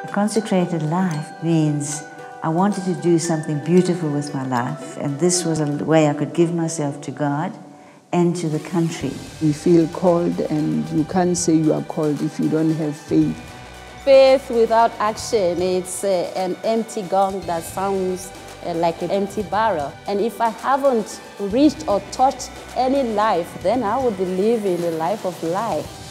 A consecrated life means I wanted to do something beautiful with my life, and this was a way I could give myself to God and to the country. We feel called, and you can't say you are called if you don't have faith. Faith without action, it's an empty gong that sounds like an empty barrel. And if I haven't reached or touched any life, then I would be living a life of life.